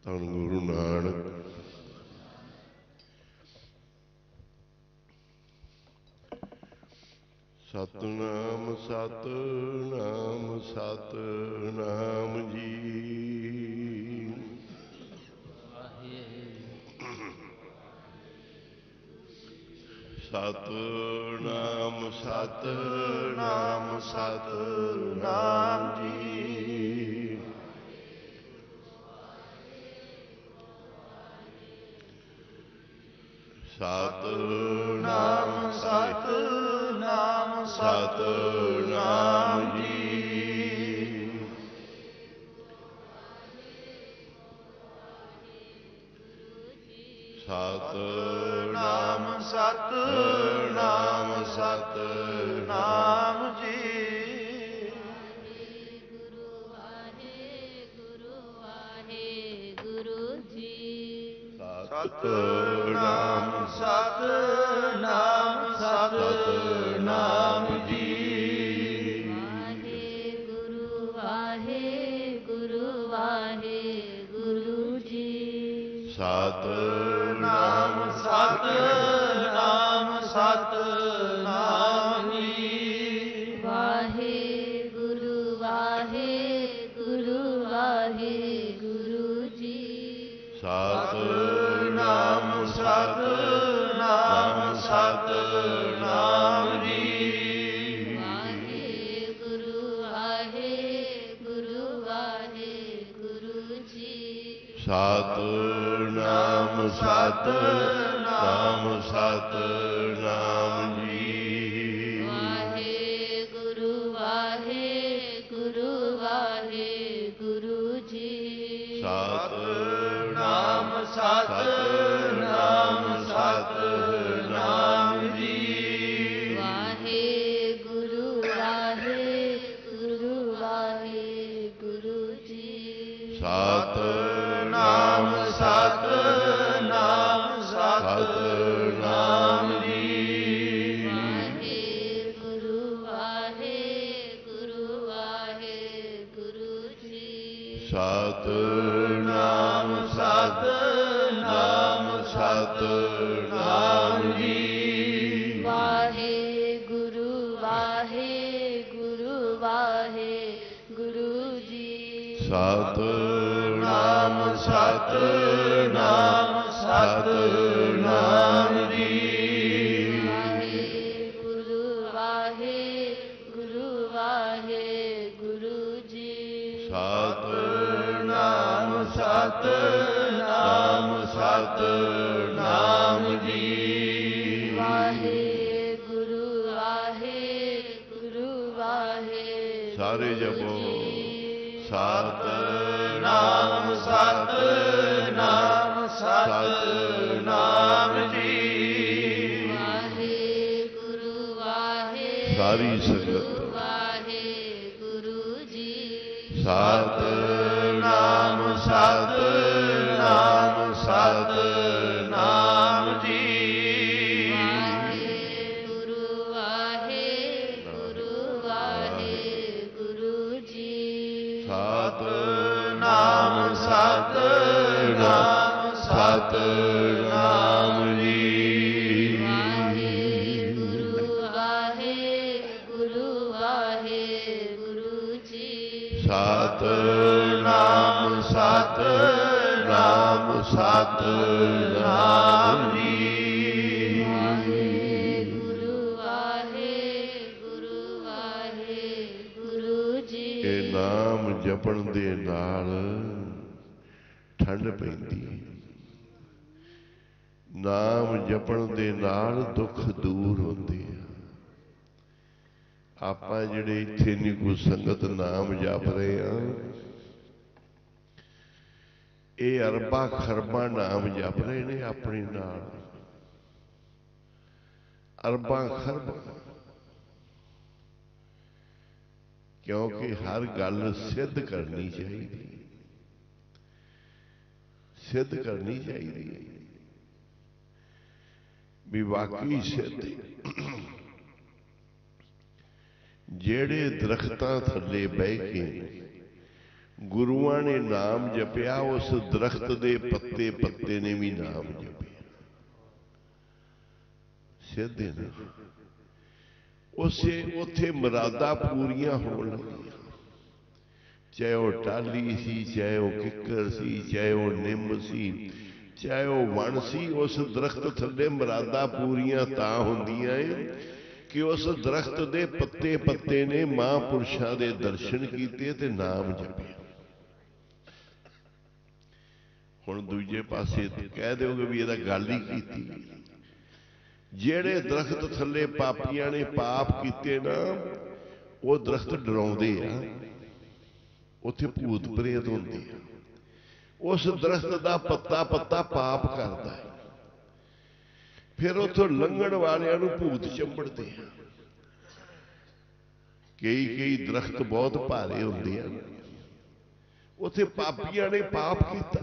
ਧੰਨ ਗੁਰੂ ਨਾਨਕ। ਸਤਿਨਾਮ ਸਤਿਨਾਮ ਸਤਿਨਾਮ ਜੀ। ਸਤਿਨਾਮ ਸਤਿਨਾਮ ਸਤਿਨਾਮ ਜੀ। ਸਤਿਨਾਮ ਸਤਿਨਾਮ ਸਤਿਨਾਮ ਜੀ। ਸਤਿਨਾਮ ਸਤਿਨਾਮ ਸਤਿਨਾਮ ਜੀ। ਸਤਿਨਾਮ ਸਤਿਨਾਮ ਸਤਿਨਾਮ ਜੀ। ਵਾਹਿਗੁਰੂ ਵਾਹਿਗੁਰੂ ਜੀ। ਸਤਿਨਾਮ ਸਤਿਨਾਮ ਸਤਿਨਾਮ ਜੀ। ਵਾਹਿਗੁਰੂ ਵਾਹਿਗੁਰੂ ਵਾਹਿਗੁਰੂ ਜੀ। ਸਤਿਨਾਮ ਸਤਿਨਾਮ ਸਤਿਨਾਮ ਜੀ। ਵਾਹਿਗੁਰੂ ਵਾਹਿਗੁਰੂ ਵਾਹਿਗੁਰੂ ਜੀ। ਸਤਿਨਾਮ ਸਤਿਨਾਮ ਸਤਿਨਾਮ ਜੀ। ਵਾਹਿਗੁਰੂ ਵਾਹਿਗੁਰੂ ਵਾਹਿਗੁਰੂ ਜੀ। ਸਤਿਨਾਮ ਸਤਿਨਾਮ ਸਤਿਨਾਮ ਜੀ। ਵਾਹਿਗੁਰੂ ਵਾਹਿਗੁਰੂ ਵਾਹਿਗੁਰੂ ਜੀ। ਸਤਿਨਾਮ ਸਤਿਨਾਮ ਸਤਿਨਾਮ ਜੀ। ਵਾਹਿਗੁਰੂ ਵਾਹਿਗੁਰੂ ਵਾਹਿਗੁਰੂ ਜੀ। ਸਤਿਨਾਮ ਸਤਿਨਾਮ ਸਤਿਨਾਮ ਜੀ। ਵਾਹਿਗੁਰੂ ਵਾਹਿਗੁਰੂ ਵਾਹਿਗੁਰੂ ਜੀ। ਸਤਿਨਾਮ ਸਤਿਨਾਮ ਸਤਿਨਾਮ ਜੀ। ਵਾਹਿਗੁਰੂ ਵਾਹਿਗੁਰੂ ਵਾਹਿਗੁਰੂ ਜੀ। ਸਤਿਨਾਮ ਸਤਿਨਾਮ ਸਤਿਨਾਮ ਜੀ। ਵਾਹਿਗੁਰੂ ਵਾਹਿਗੁਰੂ ਵਾਹਿਗੁਰੂ। ਸਾਰੇ ਜਪੋ। ਸਤਿਨਾਮ ਸਤਿਨਾਮ ਸਤਿਨਾਮ ਜੀ। ਵਾਹਿਗੁਰੂ ਵਾਹਿਗੁਰੂ। ਸਾਰੀ ਸੰਗਤ। ਵਾਹਿਗੁਰੂ ਜੀ। ਸਤਿਨਾਮ ਸਤਿਨਾਮ ਸਤਿਨਾਮ ਜੀ। ਵਾਹਿਗੁਰੂ ਵਾਹਿਗੁਰੂ ਵਾਹਿਗੁਰੂ ਜੀ। ਸਤਿਨਾਮ ਸਤਿਨਾਮ ਸਤਿਨਾਮ ਜੀ। ਵਾਹਿਗੁਰੂ ਵਾਹਿਗੁਰੂ ਵਾਹਿਗੁਰੂ ਜੀ। ਸਤਿਨਾਮ ਸਤਿਨਾਮ ਸਤਿਨਾਮ ਜੀ। ਵਾਹਿਗੁਰੂ ਵਾਹਿਗੁਰੂ ਵਾਹਿਗੁਰੂ ਜੀ। ਇਹ ਨਾਮ ਜਪਣ ਦੇ ਨਾਲ ਠੰਡ ਪੈਂਦੀ ਹੈ। ਨਾਮ ਜਪਣ ਦੇ ਨਾਲ ਦੁੱਖ ਦੂਰ ਹੁੰਦੇ ਆ। ਆਪਾਂ ਜਿਹੜੇ ਇੱਥੇ ਨਹੀਂ ਕੋਈ ਸੰਗਤ ਨਾਮ ਜਪ ਰਹੇ ਆ, ਇਹ ਅਰਬਾਂ ਖਰਬਾਂ ਨਾਮ ਜਪ ਰਹੇ ਨੇ ਆਪਣੇ ਨਾਲ। ਅਰਬਾਂ ਖਰਬਾਂ। ਕਿਉਂਕਿ ਹਰ ਗੱਲ ਸਿੱਧ ਕਰਨੀ ਚਾਹੀਦੀ। ਸਿੱਧ ਕਰਨੀ ਚਾਹੀਦੀ ਵੀ ਵਾਕਈ ਸਿੱਧ। ਜਿਹੜੇ ਦਰਖਤਾਂ ਥੱਲੇ ਬਹਿ ਕੇ ਗੁਰੂਆਂ ਨੇ ਨਾਮ ਜਪਿਆ, ਉਸ ਦਰਖਤ ਦੇ ਪੱਤੇ ਪੱਤੇ ਨੇ ਵੀ ਨਾਮ ਜਪਿਆ। ਸਿੱਧੇ ਨੇ ਉਸੇ ਉੱਥੇ ਮੁਰਾਦਾਂ ਪੂਰੀਆਂ ਹੋਣ ਲੱਗੀਆਂ। ਚਾਹੇ ਉਹ ਟਾਹਲੀ ਸੀ, ਚਾਹੇ ਉਹ ਕਿੱਕਰ ਸੀ, ਚਾਹੇ ਉਹ ਨਿੰਮ ਸੀ, ਚਾਹੇ ਉਹ ਵਣ ਸੀ, ਉਸ ਦਰਖਤ ਥੱਲੇ ਮੁਰਾਦਾਂ ਪੂਰੀਆਂ ਤਾਂ ਹੁੰਦੀਆਂ ਏ ਕਿ ਉਸ ਦਰਖਤ ਦੇ ਪੱਤੇ ਪੱਤੇ ਨੇ ਮਹਾਂਪੁਰਸ਼ਾਂ ਦੇ ਦਰਸ਼ਨ ਕੀਤੇ ਤੇ ਨਾਮ ਜਪਿਆ। ਹੁਣ ਦੂਜੇ ਪਾਸੇ ਕਹਿ ਦਿਓਗੇ ਵੀ ਇਹਦਾ ਗੱਲ ਹੀ ਕੀਤੀ। ਜਿਹੜੇ ਦਰਖਤ ਥੱਲੇ ਪਾਪੀਆਂ ਨੇ ਪਾਪ ਕੀਤੇ ਨਾ, ਉਹ ਦਰਖਤ ਡਰਾਉਂਦੇ ਆ, ਉੱਥੇ ਭੂਤ ਪ੍ਰੇਤ ਹੁੰਦੇ ਆ। ਉਸ ਦਰਖਤ ਦਾ ਪੱਤਾ ਪੱਤਾ ਪਾਪ ਕਰਦਾ ਹੈ, ਫਿਰ ਉੱਥੋਂ ਲੰਘਣ ਵਾਲਿਆਂ ਨੂੰ ਭੂਤ ਚੰਬੜਦੇ ਆ। ਕਈ ਦਰਖਤ ਬਹੁਤ ਭਾਰੇ ਹੁੰਦੇ ਆ, ਉੱਥੇ ਪਾਪੀਆਂ ਨੇ ਪਾਪ ਕੀਤਾ।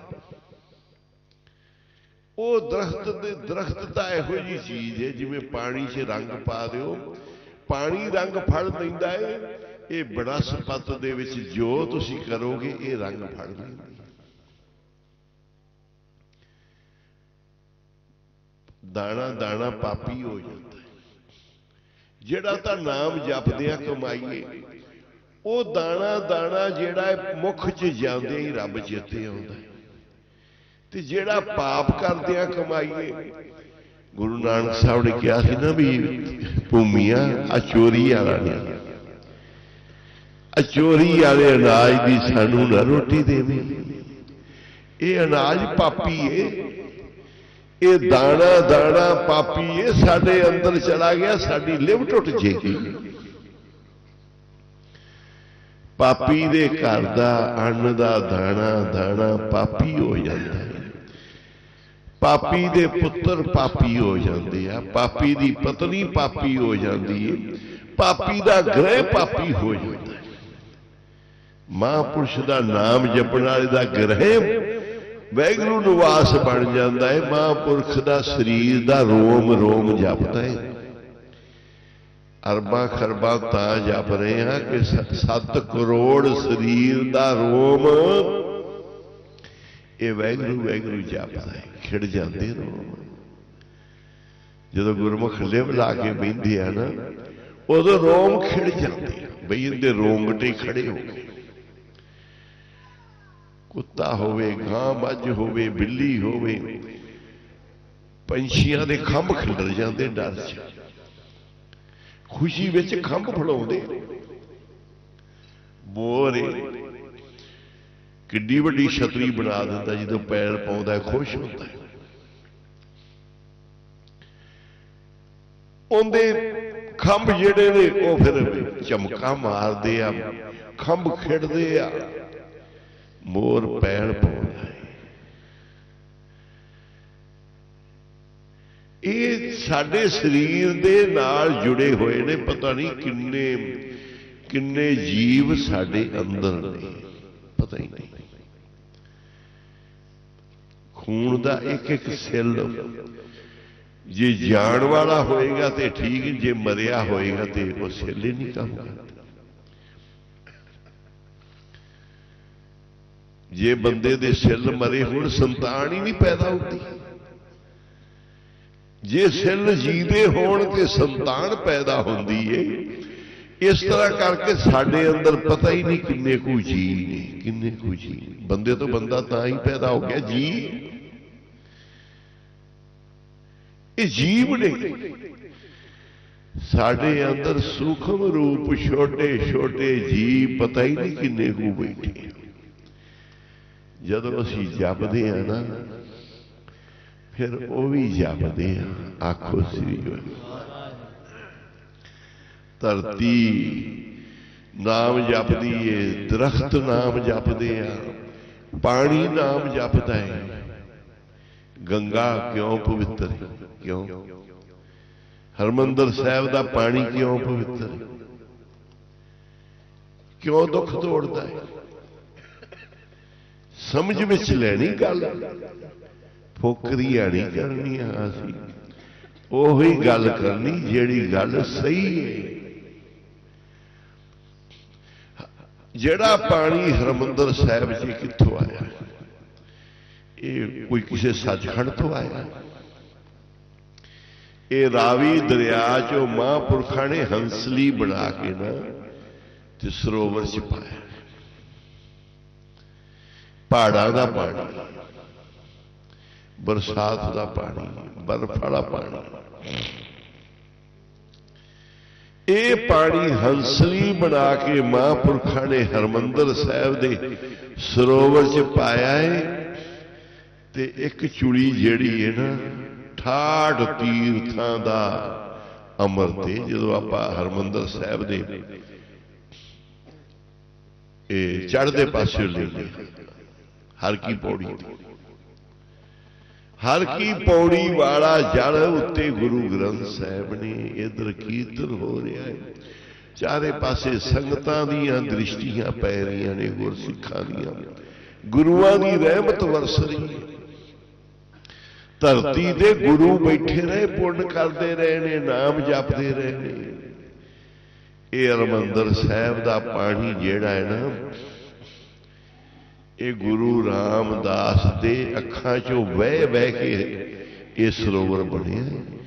ਉਹ ਦਰਖਤ ਤਾਂ ਇਹੋ ਜਿਹੀ ਚੀਜ਼ ਹੈ ਜਿਵੇਂ ਪਾਣੀ 'ਚ ਰੰਗ ਪਾ ਦਿਓ, ਪਾਣੀ ਰੰਗ ਫੜ ਲੈਂਦਾ ਹੈ। ਇਹ ਬਨਸਪਤ ਦੇ ਵਿੱਚ ਜੋ ਤੁਸੀਂ ਕਰੋਗੇ ਇਹ ਰੰਗ ਫੜ ਲੈਂਦਾ। ਦਾਣਾ ਦਾਣਾ ਪਾਪੀ ਹੋ ਜਾਂਦਾ। ਜਿਹੜਾ ਤਾਂ ਨਾਮ ਜਪਦਿਆਂ ਕਮਾਈਏ, ਉਹ ਦਾਣਾ ਦਾਣਾ ਜਿਹੜਾ ਮੁੱਖ 'ਚ ਜਾਂਦੇ ਹੀ ਰੱਬ ਚੇਤੇ ਆਉਂਦਾ। ਤੇ ਜਿਹੜਾ ਪਾਪ ਕਰਦਿਆਂ ਕਮਾਈਏ, ਗੁਰੂ ਨਾਨਕ ਸਾਹਿਬ ਨੇ ਕਿਹਾ ਸੀ ਨਾ ਵੀ ਭੂਮੀਆਂ ਆ ਚੋਰੀ ਵਾਲਾ ਨੇ, ਆ ਚੋਰੀ ਵਾਲੇ ਅਨਾਜ ਦੀ ਸਾਨੂੰ ਨਾ ਰੋਟੀ ਦੇਵੇ। ਇਹ ਅਨਾਜ ਪਾਪੀ ਏ, ਇਹ ਦਾਣਾ ਦਾਣਾ ਪਾਪੀ ਏ, ਸਾਡੇ ਅੰਦਰ ਚਲਾ ਗਿਆ, ਸਾਡੀ ਲਿਵ ਟੁੱਟ ਜੇਗੀ। ਪਾਪੀ ਦੇ ਘਰ ਦਾ ਅੰਨ ਦਾ ਦਾਣਾ ਦਾਣਾ ਪਾਪੀ ਹੋ ਜਾਂਦਾ ਹੈ। ਪਾਪੀ ਦੇ ਪੁੱਤਰ ਪਾਪੀ ਹੋ ਜਾਂਦੇ ਆ, ਪਾਪੀ ਦੀ ਪਤਨੀ ਪਾਪੀ ਹੋ ਜਾਂਦੀ ਹੈ, ਪਾਪੀ ਦਾ ਗ੍ਰਹਿ ਪਾਪੀ ਹੋ ਜਾਂਦਾ ਹੈ। ਮਹਾਂਪੁਰਸ਼ ਦਾ ਨਾਮ ਜਪਣ ਵਾਲੇ ਦਾ ਗ੍ਰਹਿ ਵਾਹਿਗੁਰੂ ਨਿਵਾਸ ਬਣ ਜਾਂਦਾ ਹੈ। ਮਹਾਂਪੁਰਖ ਦਾ ਸਰੀਰ ਦਾ ਰੋਮ ਰੋਮ ਜਪਦਾ ਹੈ। ਅਰਬਾਂ ਖਰਬਾਂ ਤਾਂ ਜਪ ਰਹੇ ਹਾਂ ਕਿ 7 ਕਰੋੜ ਸਰੀਰ ਦਾ ਰੋਮ ਇਹ ਵਾਹਿਗੁਰੂ ਵਾਹਿਗੁਰੂ ਜਪਦਾ ਹੈ। ਖਿੜ ਜਾਂਦੇ ਰੋਮ। ਜਦੋਂ ਗੁਰਮੁਖ ਲਿਵ ਲਾ ਕੇ ਬਹਿੰਦੇ ਆ ਨਾ, ਉਦੋਂ ਰੋਮ ਖਿੜ ਜਾਂਦੇ ਆ ਬਈ ਇਹਦੇ ਰੋਂਗਟੇ ਖੜੇ ਹੋ ਗਏ। ਕੁੱਤਾ ਹੋਵੇ, ਗਾਂ ਮੱਝ ਹੋਵੇ, ਬਿੱਲੀ ਹੋਵੇ, ਪੰਛੀਆਂ ਦੇ ਖੰਭ ਖਿਲਰ ਜਾਂਦੇ ਡਰ 'ਚ, ਖੁਸ਼ੀ ਵਿੱਚ ਖੰਭ ਫੜਾਉਂਦੇ। ਮੋਰ ਕਿੱਡੀ ਵੱਡੀ ਛਤਰੀ ਬਣਾ ਦਿੰਦਾ, ਜਦੋਂ ਪੈਰ ਪਾਉਂਦਾ ਖੁਸ਼ ਹੁੰਦਾ। ਉਹਦੇ ਖੰਭ ਜਿਹੜੇ ਨੇ ਉਹ ਫਿਰ ਚਮਕਾ ਮਾਰਦੇ ਆ, ਖੰਭ ਖਿੜਦੇ ਆ, ਮੋਰ ਪੈਣ ਪਾਉਂਦਾ। ਇਹ ਸਾਡੇ ਸਰੀਰ ਦੇ ਨਾਲ ਜੁੜੇ ਹੋਏ ਨੇ। ਪਤਾ ਨਹੀਂ ਕਿੰਨੇ ਜੀਵ ਸਾਡੇ ਅੰਦਰ ਨੇ, ਪਤਾ ਹੀ ਨਹੀਂ। ਖੂਨ ਦਾ ਇੱਕ ਇੱਕ ਸੈੱਲ ਜੇ ਜਾਣ ਵਾਲਾ ਹੋਏਗਾ ਤੇ ਠੀਕ, ਜੇ ਮਰਿਆ ਹੋਏਗਾ ਤੇ ਉਹ ਸੈੱਲ ਹੀ ਨਹੀਂ ਕੰਮ ਕਰਦਾ। ਜੇ ਬੰਦੇ ਦੇ ਸੈੱਲ ਮਰੇ ਹੋਣ, ਸੰਤਾਨ ਹੀ ਨਹੀਂ ਪੈਦਾ ਹੁੰਦੀ। ਜੇ ਸੈੱਲ ਜੀਂਦੇ ਹੋਣ ਤੇ ਸੰਤਾਨ ਪੈਦਾ ਹੁੰਦੀ ਏ। ਇਸ ਤਰ੍ਹਾਂ ਕਰਕੇ ਸਾਡੇ ਅੰਦਰ ਪਤਾ ਹੀ ਨਹੀਂ ਕਿੰਨੇ ਕੁ ਜੀ ਨੇ, ਕਿੰਨੇ ਕੁ ਜੀ। ਬੰਦੇ ਤੋਂ ਬੰਦਾ ਤਾਂ ਹੀ ਪੈਦਾ ਹੋ ਗਿਆ ਜੀ। ਇਹ ਜੀਵ ਨੇ ਸਾਡੇ ਅੰਦਰ, ਸੂਖਮ ਰੂਪ ਛੋਟੇ ਛੋਟੇ ਜੀਵ, ਪਤਾ ਹੀ ਨਹੀਂ ਕਿੰਨੇ ਕੁ ਬੈਠੇ। ਜਦੋਂ ਅਸੀਂ ਜਪਦੇ ਆ ਨਾ, ਫਿਰ ਉਹ ਵੀ ਜਪਦੇ ਆ। ਆਖੋ ਸ੍ਰੀ ਗੁਰੂ। ਧਰਤੀ ਨਾਮ ਜਪਦੀ ਏ, ਦਰਖਤ ਨਾਮ ਜਪਦੇ ਆ, ਪਾਣੀ ਨਾਮ ਜਪਦਾ ਹੈ। ਗੰਗਾ ਕਿਉਂ ਪਵਿੱਤਰ? ਕਿਉਂ? ਹਰਮੰਦਰ ਸਾਹਿਬ ਦਾ ਪਾਣੀ ਕਿਉਂ ਪਵਿੱਤਰ? ਕਿਉਂ ਦੁੱਖ ਤੋੜਦਾ ਹੈ? ਸਮਝ ਵਿੱਚ ਲੈਣੀ ਗੱਲ, ਫੋਕਰੀਆਂ ਨਹੀਂ ਕਰਨੀਆਂ। ਅਸੀਂ ਉਹੀ ਗੱਲ ਕਰਨੀ ਜਿਹੜੀ ਗੱਲ ਸਹੀ ਹੈ। ਜਿਹੜਾ ਪਾਣੀ ਹਰਿਮੰਦਰ ਸਾਹਿਬ 'ਚ ਕਿੱਥੋਂ ਆਇਆ? ਇਹ ਕੋਈ ਕਿਸੇ ਸੱਚਖੰਡ ਤੋਂ ਆਇਆ? ਇਹ ਰਾਵੀ ਦਰਿਆ 'ਚੋਂ ਮਹਾਂਪੁਰਖਾਂ ਨੇ ਹੰਸਲੀ ਬਣਾ ਕੇ ਨਾ ਤੇ ਸਰੋਵਰ 'ਚ ਪਾਇਆ। ਪਹਾੜਾਂ ਦਾ ਪਾਣੀ, ਬਰਸਾਤ ਦਾ ਪਾਣੀ, ਬਰਫ ਵਾਲਾ ਪਾਣੀ, ਇਹ ਪਾਣੀ ਹੰਸਲੀ ਬਣਾ ਕੇ ਮਹਾਂਪੁਰਖਾਂ ਨੇ ਹਰਿਮੰਦਰ ਸਾਹਿਬ ਦੇ ਸਰੋਵਰ 'ਚ ਪਾਇਆ ਹੈ। ਤੇ ਇੱਕ ਚੁਲੀ ਜਿਹੜੀ ਹੈ ਨਾ 68 ਤੀਰਥਾਂ ਦਾ ਅੰਮ੍ਰਿਤ ਹੈ। ਜਦੋਂ ਆਪਾਂ ਹਰਿਮੰਦਰ ਸਾਹਿਬ ਦੇ ਇਹ ਚੜ੍ਹਦੇ ਪਾਸੇ ਲੈਂਦੇ ਹਰ ਕੀ ਪੌੜੀ, ਹਰ ਕੀ ਪੌੜੀ ਵਾਲਾ ਜਲ ਉੱਤੇ ਗੁਰੂ ਗ੍ਰੰਥ ਸਾਹਿਬ ਨੇ ਇਧਰ ਕੀਰਤਨ ਹੋ ਰਿਹਾ ਹੈ। ਚਾਰੇ ਪਾਸੇ ਸੰਗਤਾਂ ਦੀਆਂ ਦ੍ਰਿਸ਼ਟੀਆਂ ਪੈ ਰਹੀਆਂ ਨੇ, ਗੁਰਸਿੱਖਾਂ ਦੀਆਂ, ਗੁਰੂਆਂ ਦੀ ਰਹਿਮਤ ਵਰਸ ਰਹੀ ਹੈ। ਧਰਤੀ ਤੇ ਗੁਰੂ ਬੈਠੇ ਰਹੇ, ਪੁੰਨ ਕਰਦੇ ਰਹੇ ਨੇ, ਨਾਮ ਜਪਦੇ ਰਹੇ ਨੇ। ਇਹ ਹਰਿਮੰਦਰ ਸਾਹਿਬ ਦਾ ਪਾਣੀ ਜਿਹੜਾ ਹੈ ਨਾ, ਇਹ ਗੁਰੂ ਰਾਮਦਾਸ ਦੇ ਅੱਖਾਂ 'ਚੋਂ ਵਹਿ ਵਹਿ ਕੇ ਇਹ ਸਰੋਵਰ ਬਣਿਆ।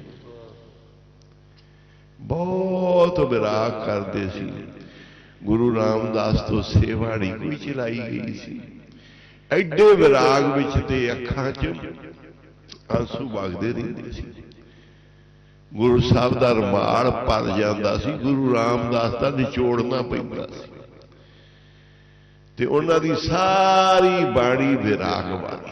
ਬਹੁਤ ਵਿਰਾਗ ਕਰਦੇ ਸੀ। ਗੁਰੂ ਰਾਮਦਾਸ ਤੋਂ ਸੇਵਾ ਨਹੀਂ ਕੋਈ ਚਲਾਈ ਗਈ ਸੀ। ਐਡੇ ਵਿਰਾਗ ਵਿੱਚ ਤੇ ਅੱਖਾਂ 'ਚ ਆਂਸੂ ਵਗਦੇ ਰਹਿੰਦੇ ਸੀ। ਗੁਰੂ ਸਾਹਿਬ ਦਾ ਰੁਮਾਲ ਭਰ ਜਾਂਦਾ ਸੀ, ਗੁਰੂ ਰਾਮਦਾਸ ਦਾ ਨਿਚੋੜਨਾ ਪੈਂਦਾ ਸੀ। ਤੇ ਉਹਨਾਂ ਦੀ ਸਾਰੀ ਬਾਣੀ ਵਿਰਾਗ ਵਾਲੀ।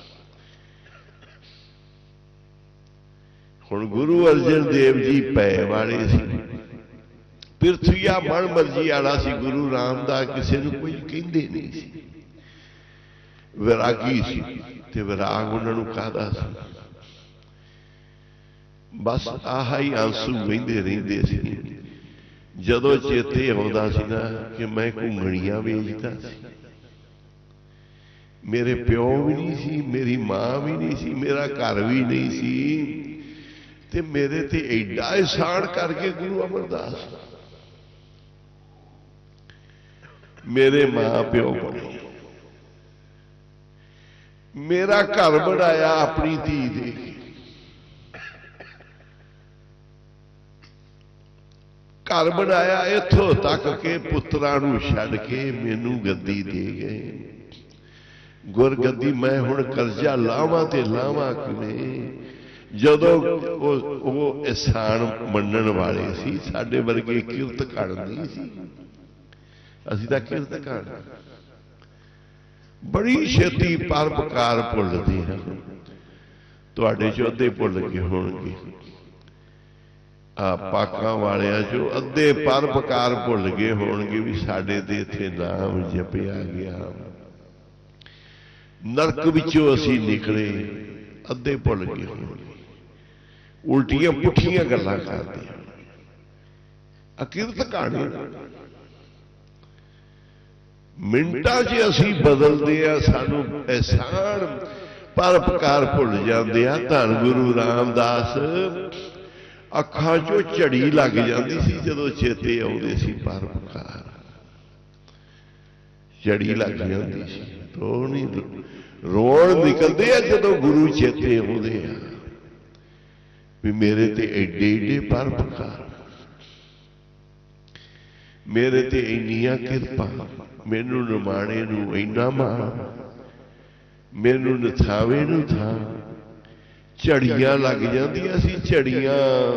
ਹੁਣ ਗੁਰੂ ਅਰਜਨ ਦੇਵ ਜੀ ਪੈ ਵਾਲੇ ਸੀ, ਪਿਰਥਵੀਆ ਮਨ ਮਰਜੀ ਵਾਲਾ ਸੀ। ਗੁਰੂ ਰਾਮਦਾਸ ਕਿਸੇ ਨੂੰ ਕੋਈ ਕਹਿੰਦੇ ਨਹੀਂ ਸੀ, ਵਿਰਾਗੀ ਸੀ। ਤੇ ਵਿਰਾਗ ਉਹਨਾਂ ਨੂੰ ਕਾਹਦਾ ਸੀ? ਬਸ ਆਹ ਹੀ ਆਂਸੂ ਵਹਿੰਦੇ ਰਹਿੰਦੇ ਸੀ। ਜਦੋਂ ਚੇਤੇ ਆਉਂਦਾ ਸੀ ਨਾ ਕਿ ਮੈਂ ਘੁੰਗਣੀਆਂ ਵੇਚਦਾ ਸੀ, ਮੇਰੇ ਪਿਓ ਵੀ ਨਹੀਂ ਸੀ, ਮੇਰੀ ਮਾਂ ਵੀ ਨਹੀਂ ਸੀ, ਮੇਰਾ ਘਰ ਵੀ ਨਹੀਂ ਸੀ, ਤੇ ਮੇਰੇ ਤੇ ਐਡਾ ਅਹਿਸਾਨ ਕਰਕੇ ਗੁਰੂ ਅਮਰਦਾਸ ਮੇਰੇ ਮਾਂ ਪਿਓ ਬਣੇ, ਮੇਰਾ ਘਰ ਬਣਾਇਆ ਆਪਣੀ ਧੀ ਦੇ ਕੇ, ਘਰ ਬਣਾਇਆ ਇੱਥੋਂ ਤੱਕ ਕਿ ਪੁੱਤਰਾਂ ਨੂੰ ਛੱਡ ਕੇ ਮੈਨੂੰ ਗੱਦੀ ਦੇ ਗਏ। ਗੁਰਗੱਦੀ ਮੈਂ ਹੁਣ ਕਰਜ਼ਾ ਲਾਵਾਂ ਤੇ ਲਾਵਾਂ ਕਿਵੇਂ? ਜਦੋਂ ਉਹ ਅਹਿਸਾਨ ਮੰਨਣ ਵਾਲੇ ਸੀ, ਸਾਡੇ ਵਰਗੇ ਕਿਰਤ ਘੜ ਨਹੀਂ ਸੀ। ਅਸੀਂ ਤਾਂ ਕਿਰਤ ਘੜ ਬੜੀ ਛੇਤੀ ਪਰਉਪਕਾਰ ਭੁੱਲਦੇ ਹਾਂ। ਤੁਹਾਡੇ ਚੋਂ ਅੱਧੇ ਭੁੱਲ ਗਏ ਹੋਣਗੇ, ਆ ਪਾਕਾਂ ਵਾਲਿਆਂ ਚੋਂ ਅੱਧੇ ਪਰਉਪਕਾਰ ਭੁੱਲ ਗਏ ਹੋਣਗੇ ਵੀ ਸਾਡੇ ਤੇ ਇੱਥੇ ਨਾਮ ਜਪਿਆ ਗਿਆ। ਨਰਕ ਵਿੱਚੋਂ ਅਸੀਂ ਨਿਕਲੇ, ਅੱਧੇ ਭੁੱਲ ਗਏ ਹੋਣਗੇ। ਉਲਟੀਆਂ ਪੁੱਠੀਆਂ ਗੱਲਾਂ ਕਰਦੇ ਆ, ਅਕਿਰਤ ਕਹਾਣੀ। ਮਿੰਟਾਂ 'ਚ ਅਸੀਂ ਬਦਲਦੇ ਆ, ਸਾਨੂੰ ਅਹਿਸਾਨ ਪਰਉਪਕਾਰ ਭੁੱਲ ਜਾਂਦੇ ਆ। ਧੰਨ ਗੁਰੂ ਰਾਮਦਾਸ ਅੱਖਾਂ 'ਚੋਂ ਝੜੀ ਲੱਗ ਜਾਂਦੀ ਸੀ ਜਦੋਂ ਚੇਤੇ ਆਉਂਦੇ ਸੀ ਪਰਉਪਕਾਰ, ਝੜੀ ਲੱਗ ਜਾਂਦੀ ਸੀ। ਰੋਣ ਨਿਕਲਦੇ ਆ ਜਦੋਂ ਗੁਰੂ ਚੇਤੇ ਆਉਂਦੇ ਆ ਵੀ ਮੇਰੇ ਤੇ ਐਡੇ ਐਡੇ ਪਰਉਪਕਾਰ, ਮੇਰੇ ਤੇ ਇੰਨੀਆਂ ਕਿਰਪਾ, ਮੈਨੂੰ ਨਿਮਾਣੇ ਨੂੰ ਇੰਨਾ ਮਾਣ, ਮੈਨੂੰ ਨਥਾਵੇ ਨੂੰ ਥਾਂ। ਝੜੀਆਂ ਲੱਗ ਜਾਂਦੀਆਂ ਸੀ, ਝੜੀਆਂ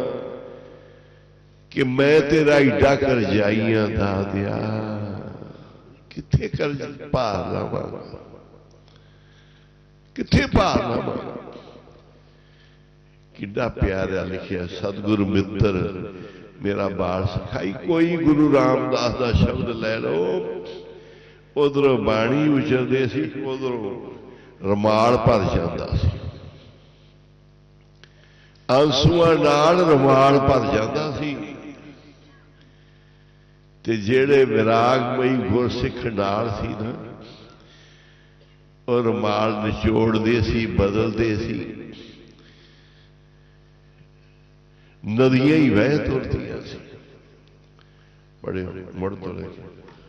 ਕਿ ਮੈਂ ਤੇਰਾ ਏਡਾ ਕਰਜ਼ਾਈਆਂ ਦਾਦਿਆ, ਕਿੱਥੇ ਕਰਜ਼ ਭਾਰ ਲਾਵਾਂਗਾ, ਕਿੱਥੇ ਭਾਰ ਲਾਵਾਂਗਾ। ਕਿੱਡਾ ਪਿਆਰਾ ਲਿਖਿਆ, ਸਤਿਗੁਰ ਮਿੱਤਰ ਮੇਰਾ ਬਾਲ ਸਿਖਾਈ। ਕੋਈ ਗੁਰੂ ਰਾਮਦਾਸ ਦਾ ਸ਼ਬਦ ਲੈ ਲਓ, ਉਧਰੋਂ ਬਾਣੀ ਉਚਰਦੇ ਸੀ, ਉਧਰੋਂ ਰੁਮਾਲ ਭਰ ਜਾਂਦਾ ਸੀ, ਆਂਸੂਆਂ ਨਾਲ ਰੁਮਾਲ ਭਰ ਜਾਂਦਾ ਸੀ। ਤੇ ਜਿਹੜੇ ਵਿਰਾਗਮਈ ਗੁਰਸਿੱਖ ਨਾਲ ਸੀ ਨਾ, ਉਹ ਰੁਮਾਲ ਨਿਚੋੜਦੇ ਸੀ, ਬਦਲਦੇ ਸੀ, ਨਦੀਆਂ ਹੀ ਵਹਿ ਤੁਰਦੀਆਂ ਸੀ। ਬੜੇ ਮੁੜ ਤੁਰੇ